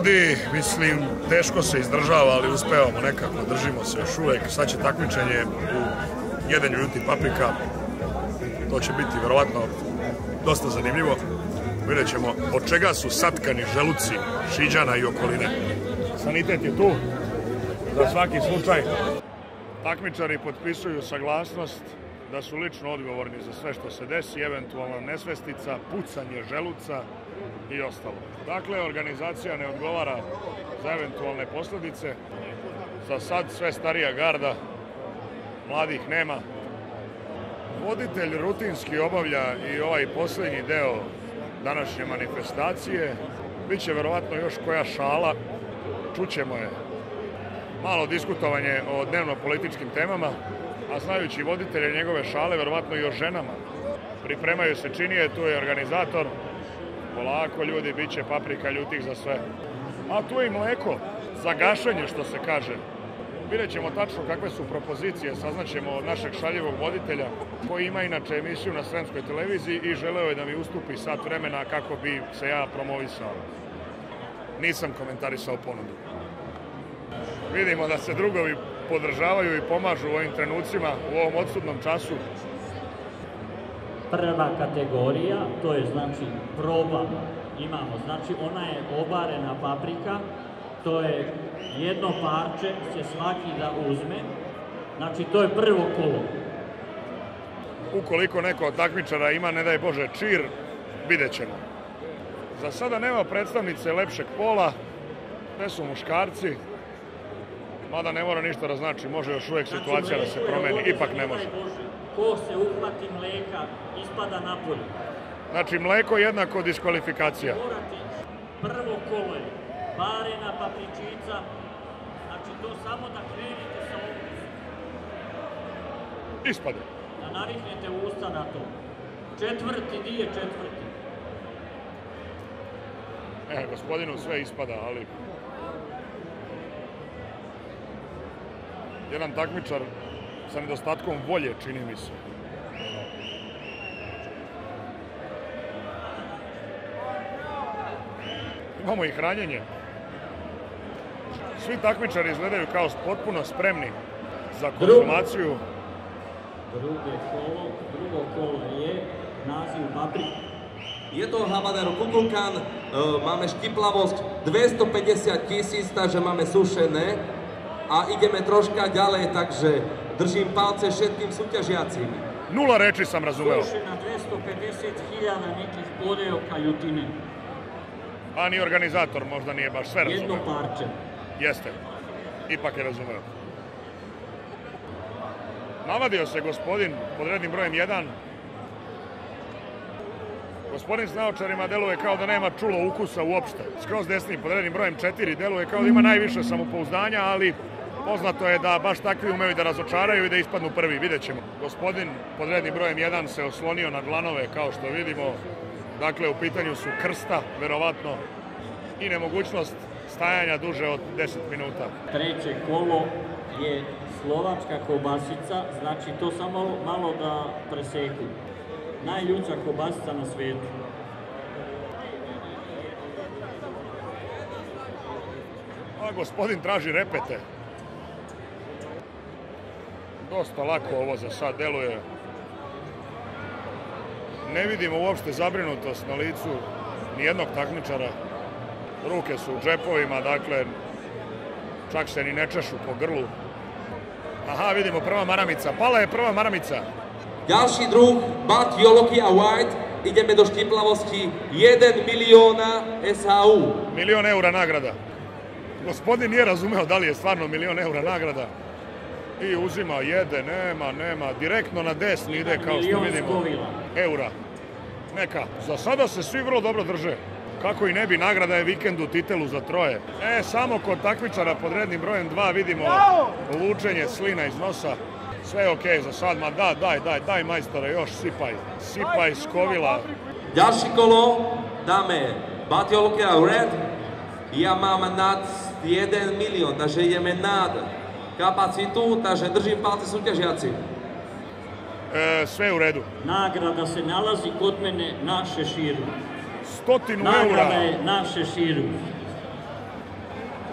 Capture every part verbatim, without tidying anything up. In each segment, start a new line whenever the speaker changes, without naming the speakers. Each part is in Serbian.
ljudi, mislim, teško se izdržava, ali uspevamo nekako, držimo se još uvek. Sad će takmičenje u jedenju ljuti paprika. To će biti verovatno dosta zanimljivo. Vidjet ćemo od čega su satkani želuci Šiđana i okoline. Sanitet je tu za svaki slučaj. Takmičari potpisuju saglasnost da su lično odgovorni za sve što se desi, eventualna nesvestica, pucanje želuca i ostalo. Dakle, organizacija ne odgovara za eventualne posljedice. Za sad sve starija garda, mladih nema. Voditelj rutinski obavlja i ovaj posljednji deo današnje manifestacije. Biće verovatno još koja šala, čućemo je. Malo diskutovanje o dnevno-političkim temama, a znajući voditelje njegove šale, verovatno i o ženama. Pripremaju se činije, tu je organizator. Polako ljudi, bit će paprika ljutih za sve. A tu je i mleko, za gašenje što se kaže. Vidjet ćemo tačno kakve su propozicije, saznaćemo od našeg šaljivog voditelja, koji ima inače emisiju na Sremskoj televiziji i želeo je da mi ustupi sat vremena kako bi se ja promovisao. Nisam komentarisao ponudu. Vidimo da se drugovi podržavaju i pomažu u ovim trenucima, u ovom odsudnom času.
Prva kategorija, to je znači proba, imamo, znači ona je obarena paprika, to je jedno parče će svaki da uzme, znači to je prvo kolo.
Ukoliko neko od takmičara ima, ne daj Bože, čir, vidjet ćemo. Za sada nema predstavnice lepšeg pola, gde su muškarci, mada ne mora ništa da znači, može još uvijek situacija da se promeni, ipak ne može.
Ko se uhvati mleka, ispada napolje.
Znači, mleko jednako diskvalifikacija.
Prvo kolo je barena papričica, znači to samo da krenete sa ovom.
Ispade.
Da naviknete usta na to. Četvrti, di je četvrti?
E, gospodinu sve ispada, ali... Jedan takmičar sa nedostatkom volje, čini mi se. Imamo i hranjenje. Svi takmičari izgledaju kao potpuno spremni za konzumaciju.
Drugo kolo, drugo kolo je naziv paprika.
Je to habanero kukulkan, máme štiplavosť dvestopäťdesiat tisíc, takže máme sušené. A ideme troška ďalej, takže držím palce všetkým súťažiacim.
Nula reči sam razumeo.
Sušena dvestopedeset hiljada nekih podeoka ljutine.
A ni organizator možda nije baš sve razumeo.
Jedno parče.
Jeste. Ipak je razumeo. Navadio se gospodin pod rednim brojem jedan. Gospodin s naočarima deluje kao da nema čulo ukusa uopšte. Skroz desni pod rednim brojem četiri deluje kao da ima najviše samopouzdanja, ali poznato je da baš takvi umeju da razočaraju i da ispadnu prvi. Vidjet ćemo. Gospodin pod rednim brojem jedan se oslonio na dlanove, kao što vidimo. Dakle, u pitanju su krsta, verovatno, i nemogućnost stajanja duže od deset minuta.
Treće kolo je slovačka kobasica, znači to samo malo da preseku. Najljuća kobasica na svijetu.
A gospodin traži repete. Dosta lako ovo za sad deluje. Ne vidimo uopšte zabrinutost na licu nijednog takmičara. Ruke su u džepovima, dakle, čak se ni ne češu po grlu. Aha, vidimo prva maramica. Pala je prva maramica.
Ďalší druh, Bud Jolokia White, ideme do štiplavosti jeden milióna es há ú.
Milion eura nagrada. Gospodin nije razumeo da li je stvarno milion eura nagrada. I uzima, jede, nema, nema. Direktno na desni ide, kao što vidimo. Eura. Neka. Za sada se svi vrlo dobro drže. Kako i ne bi, nagrada je vikend u titelu za troje. E, samo kod takmičara pod rednim brojem dva vidimo lučenje slina iz nosa. Sve je okej za sad, ma da, daj, daj, daj majstore, još sipaj. Sipaj skovila.
Ďalší kolo dáme Bud Jolokia Red. Ja mám nad jeden milión, takže ideme nad kapacitu, takže držím palce súťažiaci.
E, sve u redu.
Nagrada se nalazi kod mene na šeširu.
Stotinu eura.
Nagrada je na šeširu.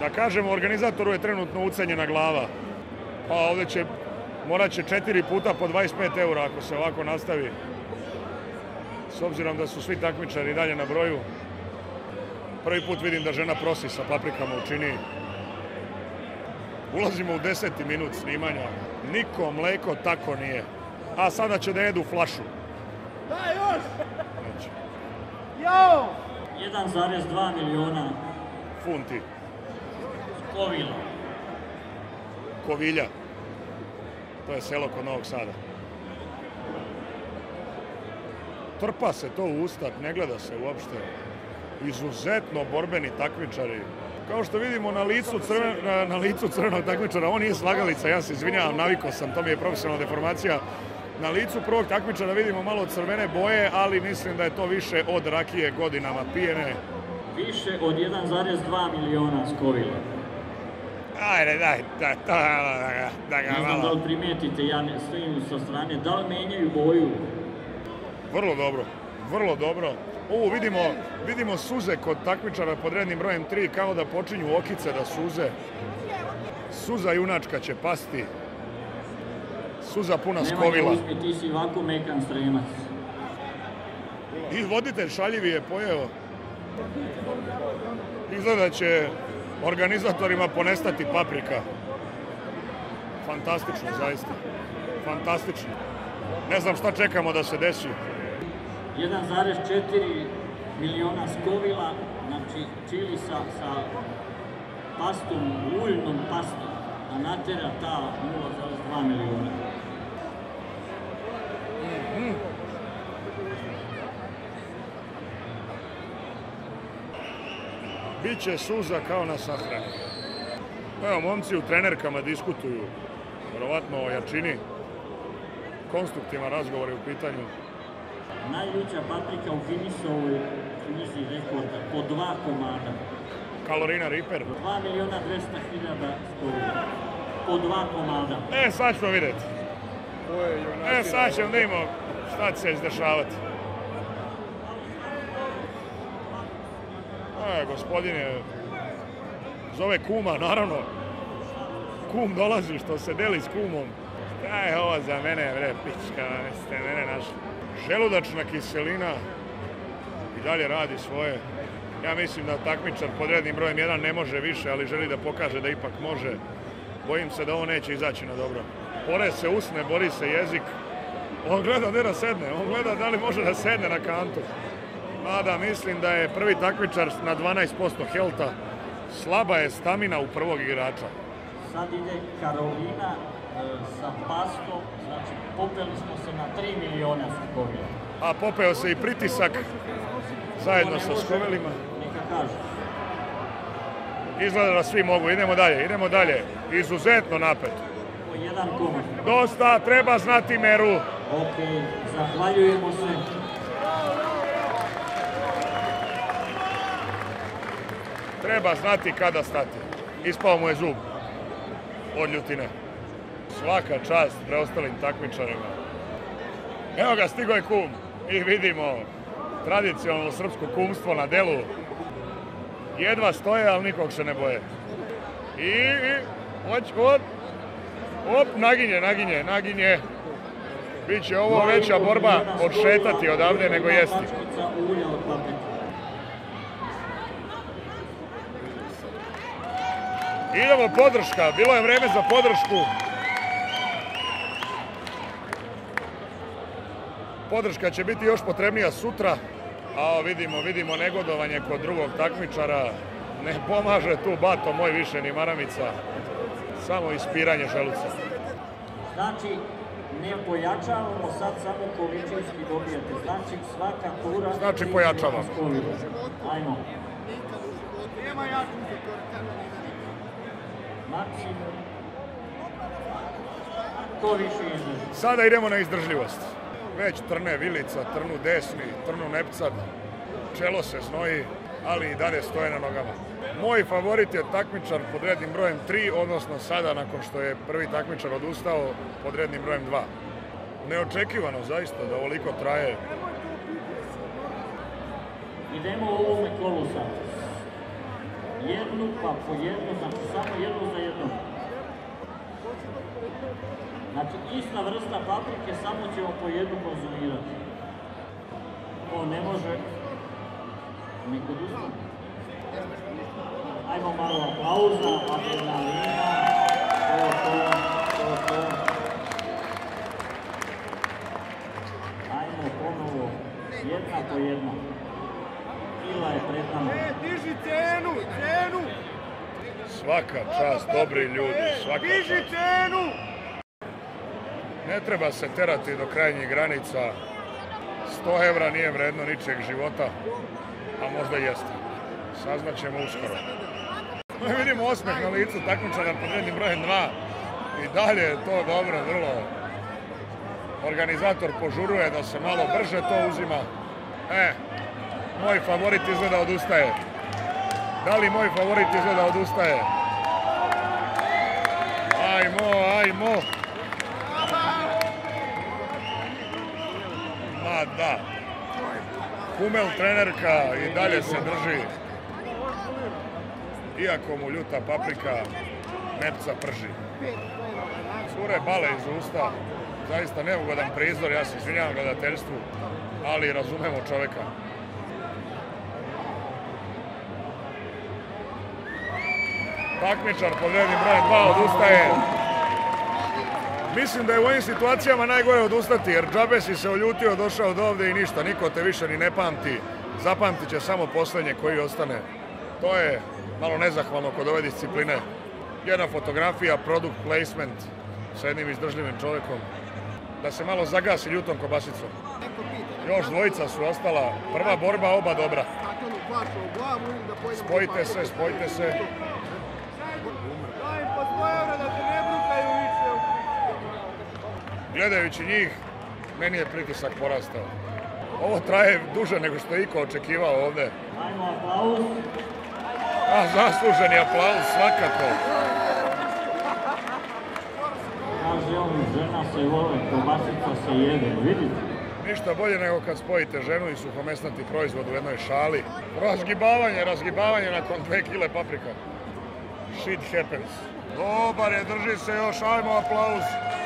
Da kažemo, organizatoru je trenutno ucenjena glava. Pa ovdje će, morat će četiri puta po dvadeset pet eura ako se ovako nastavi. S obzirom da su svi takmičari dalje na broju. Prvi put vidim da žena prosi sa paprikama u čini. Ulazimo u deseti minut snimanja. Niko mleko tako nije. A sada će da jedu flašu.
Daj još!
Znači,
Jo!
jedan zarez dva miliona
funti.
Skovila.
Kovilja. To je selo kod Novog Sada. Trpa se to u usta, ne gleda se uopšte. Izuzetno borbeni takmičari. Kao što vidimo na licu, crven, na, na licu crvenog takmičara, on nije slagalica, ja se izvinjavam, navikao sam, to mi je profesionalna deformacija. Na licu prvog takmičara vidimo malo crvene boje, ali mislim da je to više od rakije godinama pijene.
Više od jedan zarez dva miliona Skovila.
Ajde, daj, da, da, da, da ga
Ne znam da
malo.
li primijetite, ja ne stojim sa strane, da li menjaju boju?
Vrlo dobro, vrlo dobro. Ovo vidimo, vidimo suze kod takmičara pod rednim brojem tri, kao da počinju okice da suze. Suza junačka će pasti. Suza puna Skovila.
Nemoj uzmi, ti si ovako mekan stremac.
I voditelj šaljivi je pojeo. Izgleda će organizatorima ponestati paprika. Fantastično, zaista. Fantastično. Ne znam šta čekamo da se desi.
jedan zarez četiri miliona Skovila, znači čili sa, sa pastom, uljnom pastom, a natera ta nula zarez dva miliona.
Biće suza kao na sahrani. Evo, momci u trenerkama diskutuju, verovatno o jačini. Konstruktivan razgovor je u pitanju.
Najljuća paprika u Guinnessovoj knjizi rekorda, po dva komada.
Kalorina Reaper.
dva miliona dvesta hiljada Skovila. Po dva komada.
E, sad ćemo vidjeti. E, sad ćemo da imamo šta će se izdešavati. E, gospodin je zove kuma, naravno. Kum dolazi, što se deli s kumom. Šta je ovo za mene, bre, pička, ste mene našli. Želudačna kiselina i dalje radi svoje. Ja mislim da takmičar pod rednim brojem jedan ne može više, ali želi da pokaže da ipak može. Bojim se da ovo neće izaći na dobro. Pore se usne, bori se jezik. On gleda gdje da sedne, on gleda da li može da sedne na kantu. Mada mislim da je prvi takmičar na dvanaest posto helta. Slaba je stamina u prvog igrača.
Sad ide Karolina e, sa pastom, znači popeli smo se na tri miliona Skovila.
A popeo se i pritisak zajedno sa Skovilima.
Neka kaže.
Izgleda da svi mogu, idemo dalje, idemo dalje. Izuzetno napet.
Po jedan komad.
Dosta, treba znati meru.
Ok, zahvaljujemo se.
Treba znati kada stati. Ispao mu je zub od ljutine. Svaka čast preostalim takmičarima. Evo ga, stigo je kum. I vidimo tradicionalno srpsko kumstvo na delu. Jedva stoje, ali nikog se ne boje. I, i oć, op, op, naginje, naginje, naginje. Biće ovo veća borba odšetati odavde nego jesti.
Pačkica ulja od paprike.
Idemo podrška, bilo je vreme za podršku. Podrška će biti još potrebnija sutra, a vidimo, vidimo negodovanje kod drugog takmičara. Ne pomaže tu bato moj više ni maramica, samo ispiranje želuca.
Znači, ne pojačavamo sad samo količinski dobijete, znači svaka tura...
Znači pojačavamo.
Ajmo.
Nema jaču.
Maksimum. Ko više izdrži?
Sada idemo na izdržljivost. Već trne vilica, trnu desni, trnu nepcad, čelo se znoji, ali i dalje stoje na nogama. Moj favorit je takmičar pod rednim brojem tri, odnosno sada nakon što je prvi takmičar odustao pod rednim brojem dva. Neočekivano zaista da ovoliko traje.
Idemo u ovome kolu sad. jednu pa po jednu, znači samo jednu za jednu. Znači ista vrsta paprike, samo ćemo po jednu konzumirati. To ne može niko odustati. Ajmo malo aplauza, adrenalina, to, to, to, to. Ajmo ponovo, jedna po jedna. Kila je pred nama.
E, diži cenu, cenu!
Svaka čast, dobri ljudi, svaka
Diži
čast.
cenu!
Ne treba se terati do krajnjih granica. sto evra nije vredno ničeg života, a možda jeste. Saznaćemo uskoro. Mi vidimo osmeh na licu takmičara pod rednim brojem dva. I dalje je to dobro, vrlo. Organizator požuruje da se malo brže to uzima. E, moj favorit izgleda odustaje. Da li moj favorit izgleda odustaje? Ajmo, ajmo. Ma da. Humel trenerka i dalje se drži. Iako mu ljuta paprika nepca prži. Cure bale iz usta. Zaista neugodan prizor, ja se izvinjavam gledateljstvu, ali razumemo čovjeka. Takmičar pod rednim brojem dva odustaje. Mislim da je u ovim situacijama najgore odustati, jer džabe si se oljutio, došao do ovdje i ništa, niko te više ni ne pamti. Zapamtit će samo posljednje koji ostane. To je malo nezahvalno kod ove discipline. Jedna fotografija, product placement sa jednim izdržljivim čovjekom. Da se malo zagasi ljutom kobasicom. Još dvojica su ostala. Prva borba, oba dobra. Spojite se, spojite se.
Daj im po sto evra da te ne brukaju više.
Gledajući njih, meni je pritisak porastao. Ovo traje duže nego što je iko očekivao ovdje.
Ajmo aplauz.
A, zasluženi aplauz, svakako.
Kaže on, žena se vole, kobasica se jede, vidite?
Ništa bolje nego kad spojite ženu i suhomesnati proizvod u jednoj šali. Razgibavanje, razgibavanje nakon dve kile paprika. Shit happens. Dobar je, drži se još, ajmo aplauz.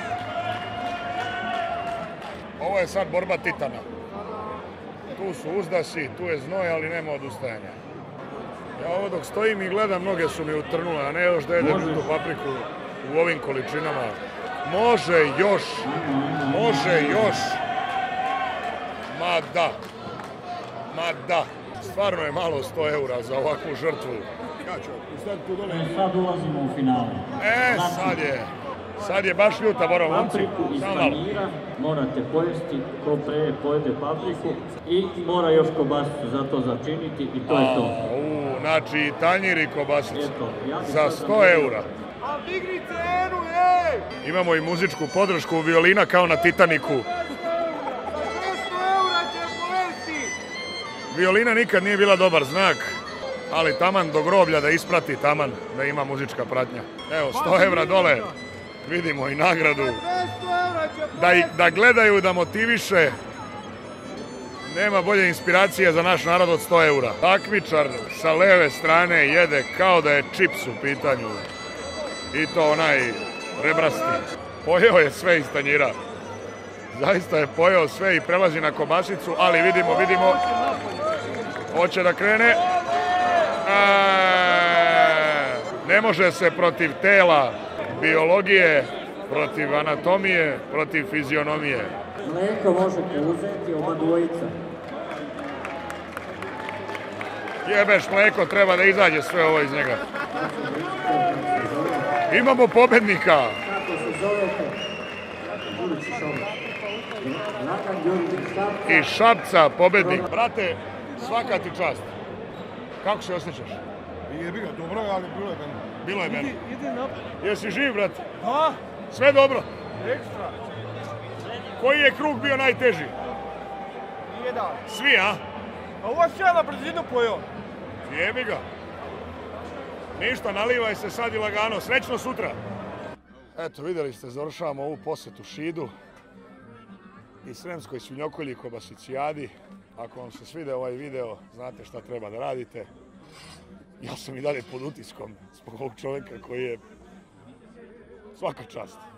Ovo je sad borba titana. Tu su uzdasi, tu je znoj, ali nema odustajanja. Ja ovo dok stojim i gledam, noge su mi utrnule, a ne još da jedem tu papriku u ovim količinama. Može još, može još. Ma da, ma da. Stvarno je malo sto eura za ovakvu žrtvu.
E, sad ulazimo u finale.
E, sad je. Sad je baš ljuta borba, momci.
Papriku iz
Samo malo.
panira morate pojesti, ko pre pojede papriku i mora još kobasicu za to začiniti i to je to.
A, u, znači i tanjir i kobasica.
Eto, ja bi
Za
sad
sto
zamolio.
eura.
A digni cenu, ej!
Imamo i muzičku podršku violina kao na Titaniku.
dvjesto eura će povesti!
Violina nikad nije bila dobar znak, ali taman do groblja da isprati taman da ima muzička pratnja. Evo, sto eura dole. Vidimo i nagradu.
dvjesto eura će
Da, i-
povesti!
da gledaju, da motiviše. Nema bolje inspiracije za naš narod od sto eura. Takmičar sa leve strane jede kao da je čips u pitanju. I to onaj rebrasti. Pojeo je sve iz tanjira. Zaista je pojeo sve i prelazi na kobasicu, ali vidimo, vidimo. Hoće da krene. A, ne može se protiv tela, biologije, protiv anatomije, protiv fizionomije.
Mlijeko možete uzeti oba dvojica.
Jebeš mlijeko, treba da izađe sve ovo iz njega. Imamo pobednika.
Kako se zovete? Budući šovar. Dragan Đurđić Šapca.
Iz Šapca pobednik. Brate, svaka ti čast. Kako se osjećaš?
Jebi ga, dobro je, ali bilo je meni.
Bilo je meni.
Idi napad.
Jesi živ, brate?
Da,
Sve dobro.
ekstra.
Koji je krug bio najteži?
Jedan.
Svi, a?
A ovo se ja na brzinu pojeo.
Jebi ga. Ništa, nalivaj se sad i lagano. Srećno sutra. Eto, vidjeli ste, završavamo ovu posjetu Šidu i Sremskoj svinjokolji Kobasicijadi. Ako vam se svidio ovaj video, znate šta treba da radite. ja sam i dalje pod utiskom zbog ovog čovjeka koji je svaka čast.